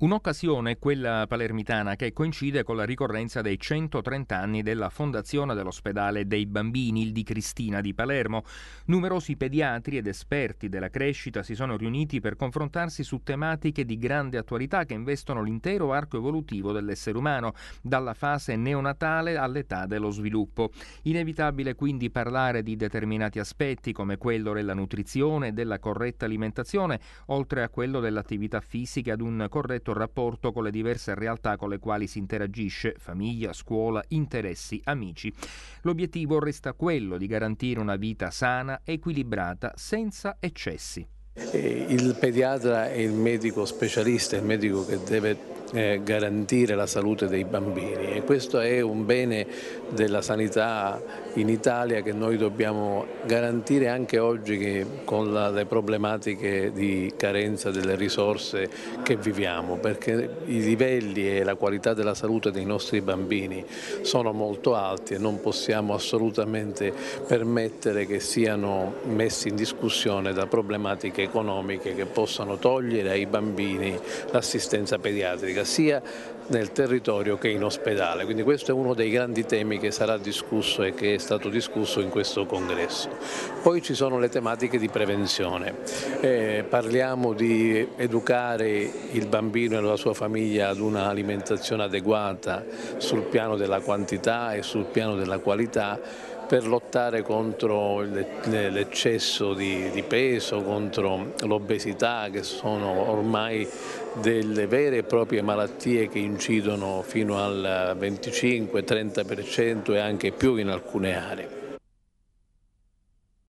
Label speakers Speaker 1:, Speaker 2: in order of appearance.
Speaker 1: Un'occasione, quella palermitana, che coincide con la ricorrenza dei 130 anni della fondazione dell'ospedale dei bambini, il Di Cristina di Palermo. Numerosi pediatri ed esperti della crescita si sono riuniti per confrontarsi su tematiche di grande attualità che investono l'intero arco evolutivo dell'essere umano, dalla fase neonatale all'età dello sviluppo. Inevitabile quindi parlare di determinati aspetti come quello della nutrizione e della corretta alimentazione, oltre a quello dell'attività fisica e ad un corretto rapporto con le diverse realtà con le quali si interagisce: famiglia, scuola, interessi, amici. L'obiettivo resta quello di garantire una vita sana, equilibrata, senza eccessi.
Speaker 2: Il pediatra è il medico specialista, il medico che deve garantire la salute dei bambini, e questo è un bene della sanità in Italia che noi dobbiamo garantire anche oggi con le problematiche di carenza delle risorse che viviamo, perché i livelli e la qualità della salute dei nostri bambini sono molto alti e non possiamo assolutamente permettere che siano messi in discussione da problematiche economiche che possano togliere ai bambini l'assistenza pediatrica sia nel territorio che in ospedale. Quindi questo è uno dei grandi temi che sarà discusso e che è stato discusso in questo congresso. Poi ci sono le tematiche di prevenzione. Parliamo di educare il bambino e la sua famiglia ad un'alimentazione adeguata sul piano della quantità e sul piano della qualità, per lottare contro l'eccesso di peso, contro l'obesità, che sono ormai delle vere e proprie malattie che incidono fino al 25-30% e anche più in alcune aree.